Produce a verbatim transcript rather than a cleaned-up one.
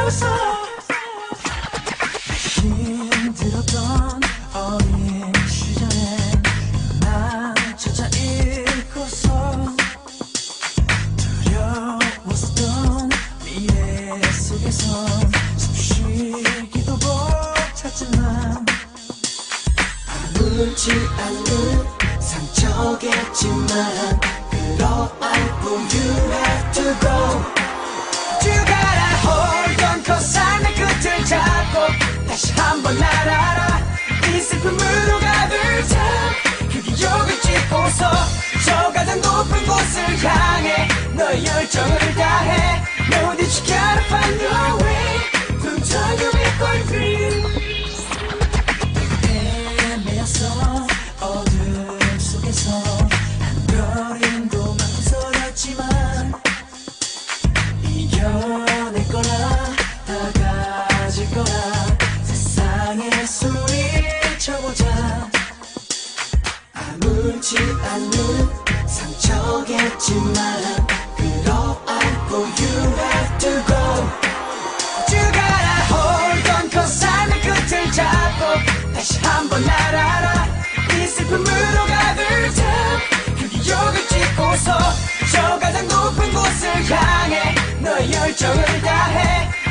멈춰서 힘들었던 어린 시절에 난 찾아 읽고서 두려웠던 미래 속에서 숨쉬기도 못하지만 아물지 않는 상처겠지만 그러 알고 you have to go You gotta hold on cause 삶의 끝을 잡고 다시 한번 날아라 이 슬픔으로 가득 찬 그 기억을 찍고서 저 가장 높은 곳을 향해 너의 열정을 다해 No that you gotta find your way Don't turn your back on dream 헤매었어 어둠 속에서 한 걸음도 망설였지만 이겨낼 거라 다 가질 거라 세상에 소리쳐보자 아물지 않는 상처겠지만 그러 알고 you have to go You gotta hold on cause 삶의 끝을 잡고 다시 한번 날아라 이 슬픔으로 가득 찬 그 기억을 찍고서 저 가장 높은 곳을 향해 너의 열정을 다해